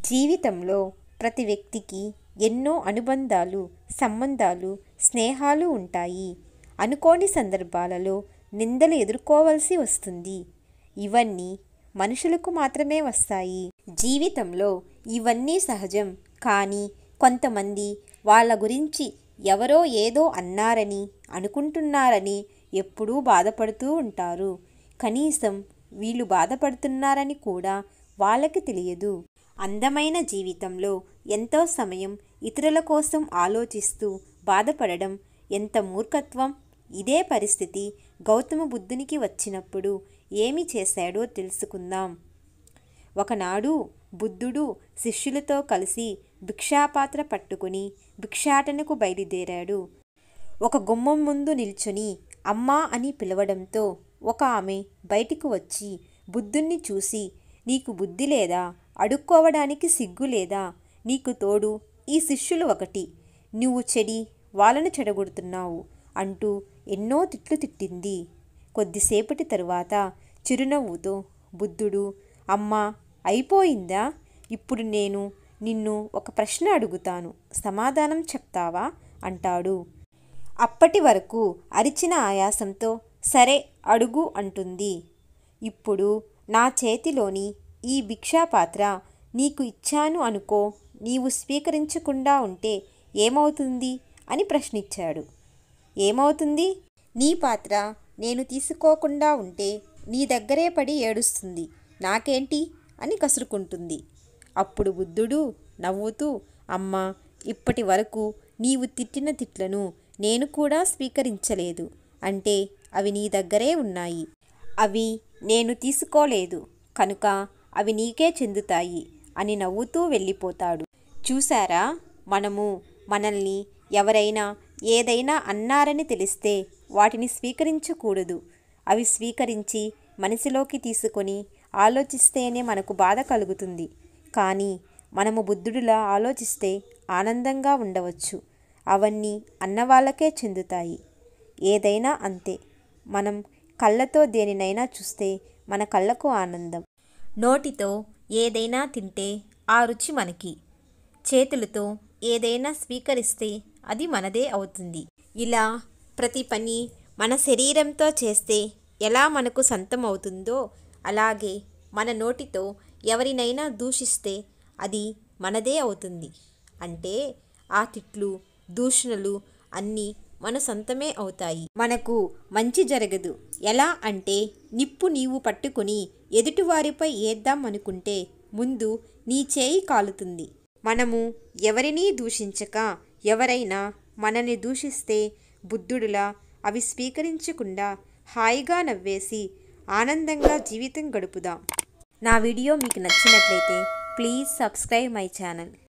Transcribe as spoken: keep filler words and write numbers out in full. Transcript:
జీవితంలో ప్రతి వ్యక్తికి ఎన్నో అనుబంధాలు, సంబంధాలు, స్నేహాలు ఉంటాయి. అనుకోని సందర్భాలలో నిందలు ఎదుర్కోవాల్సి వస్తుంది. ఇవన్నీ మనుషులకు మాత్రమే వస్తాయి. జీవితంలో ఇవన్నీ సహజం. కానీ కొంతమంది వాళ్ళ గురించి ఎవరో ఏదో అన్నారని, అనుకుంటున్నారని ఎప్పుడూ బాధపడుతూ ఉంటారు. కనీసం వీళ్ళు బాధపడుతున్నారని కూడా వాళ్ళకి తెలియదు. అందమైన జీవితంలో ఎంతో సమయం ఇతరుల కోసం ఆలోచిస్తూ బాధపడడం ఎంత మూర్ఖత్వం. ఇదే పరిస్థితి గౌతమ బుద్ధునికి వచ్చినప్పుడు ఏమి చేశాడో తెలుసుకుందాం. ఒకనాడు బుద్ధుడు శిష్యులతో కలిసి భిక్షాపాత్ర పట్టుకుని భిక్షాటనకు బయలుదేరాడు. ఒక గుమ్మం ముందు నిల్చుని అమ్మా అని పిలవడంతో ఒక ఆమె బయటికి వచ్చి బుద్ధుణ్ణి చూసి, నీకు బుద్ధి లేదా? అడుక్కోవడానికి సిగ్గు లేదా? నీకు తోడు ఈ శిష్యులు ఒకటి, నువ్వు చెడి వాళ్ళను చెడగొడుతున్నావు అంటూ ఎన్నో తిట్లు తిట్టింది. కొద్దిసేపటి తరువాత చిరునవ్వుతో బుద్ధుడు, అమ్మా అయిపోయిందా? ఇప్పుడు నేను నిన్ను ఒక ప్రశ్న అడుగుతాను, సమాధానం చెప్తావా అంటాడు. అప్పటి వరకు అరిచిన ఆయాసంతో సరే అడుగు అంటుంది. ఇప్పుడు నా చేతిలోని ఈ భిక్షాపాత్ర నీకు ఇచ్చాను అనుకో, నీవు స్వీకరించకుండా ఉంటే ఏమవుతుంది అని ప్రశ్నించాడు. ఏమవుతుంది? నీ పాత్ర నేను తీసుకోకుండా ఉంటే నీ దగ్గరే పడి ఏడుస్తుంది, నాకేంటి అని కసురుకుంటుంది. అప్పుడు బుద్ధుడు నవ్వుతూ, అమ్మా ఇప్పటి వరకు నీవు తిట్టిన తిట్లను నేను కూడా స్వీకరించలేదు అంటే అవి నీ దగ్గరే ఉన్నాయి. అవి నేను తీసుకోలేదు కనుక అవి నీకే చెందుతాయి అని నవ్వుతూ వెళ్ళిపోతాడు. చూసారా, మనము మనల్ని ఎవరైనా ఏదైనా అన్నారని తెలిస్తే వాటిని స్వీకరించకూడదు. అవి స్వీకరించి మనసులోకి తీసుకొని ఆలోచిస్తేనే మనకు బాధ కలుగుతుంది. కానీ మనము బుద్ధుడిలా ఆలోచిస్తే ఆనందంగా ఉండవచ్చు. అవన్నీ అన్నవాళ్ళకే చెందుతాయి. ఏదైనా అంతే. మనం కళ్ళతో దేనినైనా చూస్తే మన కళ్ళకు ఆనందం. నోటితో ఏదైనా తింటే ఆ రుచి మనకి. చేతులతో ఏదైనా స్వీకరిస్తే అది మనదే అవుతుంది. ఇలా ప్రతి పని మన శరీరంతో చేస్తే ఎలా మనకు సొంతం అవుతుందో అలాగే మన నోటితో ఎవరినైనా దూషిస్తే అది మనదే అవుతుంది. అంటే ఆ తిట్లు, దూషణలు అన్నీ మన సొంతమే అవుతాయి. మనకు మంచి జరగదు. ఎలా అంటే నిప్పు నీవు పట్టుకుని ఎదుటివారిపై ఏద్దాం అనుకుంటే ముందు నీ చేయి కాలుతుంది. మనము ఎవరినీ దూషించక ఎవరైనా మనల్ని దూషిస్తే బుద్ధుడిలా అవి స్వీకరించకుండా హాయిగా నవ్వేసి ఆనందంగా జీవితం గడుపుదాం. నా వీడియో మీకు నచ్చినట్లయితే ప్లీజ్ సబ్స్క్రైబ్ మై ఛానల్.